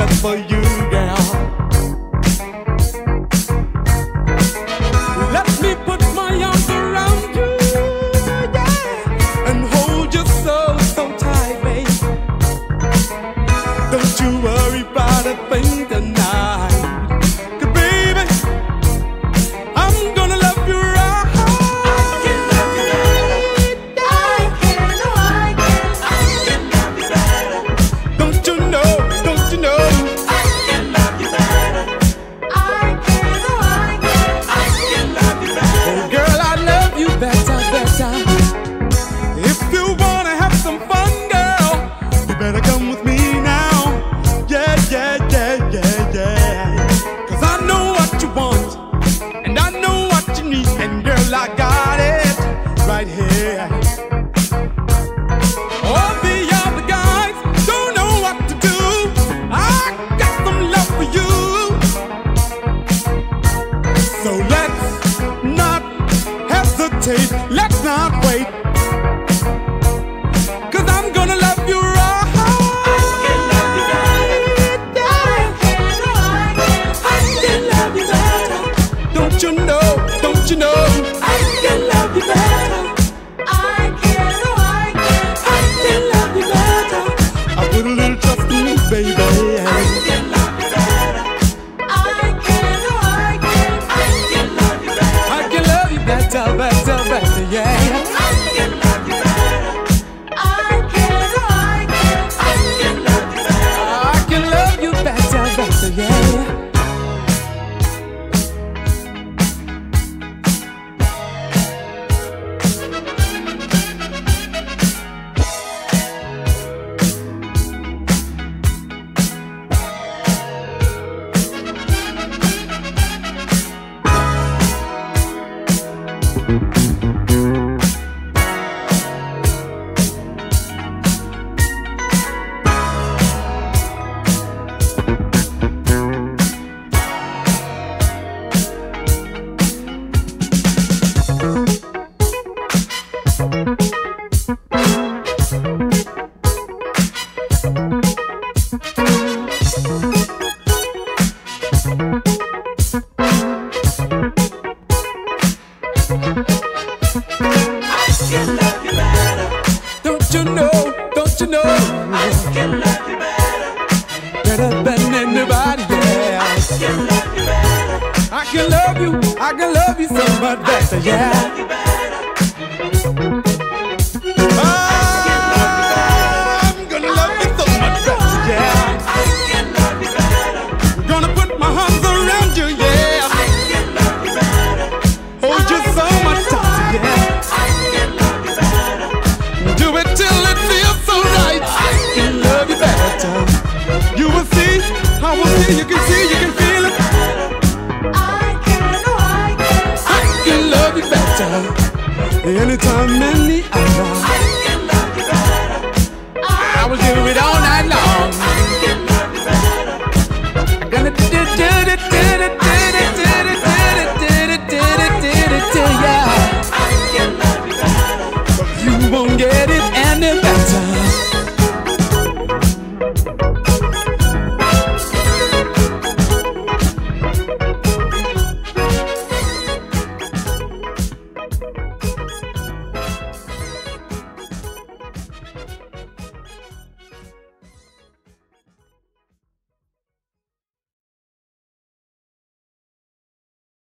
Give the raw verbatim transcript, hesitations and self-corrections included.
just for you, girl. Let me put my arms around you, yeah, and hold you so, so tight, babe. Don't you worry about a thing tonight, 'cause baby, I'm gonna love you right. I can love you better. I can, oh I can. I can love you better. Don't you know, don't you know? I can love you better. I can, oh I can. I can love you better. Oh girl, I love you better, better. If you wanna have some fun, girl, you better come with me now. Yeah, yeah, yeah, yeah, yeah. 'Cause I know what you want, and I know what you need, and girl, I got it right here. All the other guys don't know what to do. I got some love for you. So let's not hesitate, let's not wait, 'cause I'm gonna love you right. I can love you better. I can, oh I can. I can love you better. Don't you know, don't you know? I can love you better. I can, oh I can. I can love you better. I put a little trust in you, baby. I can love you better. I can, oh I can. I can love you better. I can love you better, better, better, yeah. I can love you better. I can, oh I can. I can love you better. I can love you better, better, yeah. I can love you better. Don't you know, don't you know? I can love you better. Better than anybody, yeah. I can love you better. I can love you, I can love you so much better, I can yeah. love you better.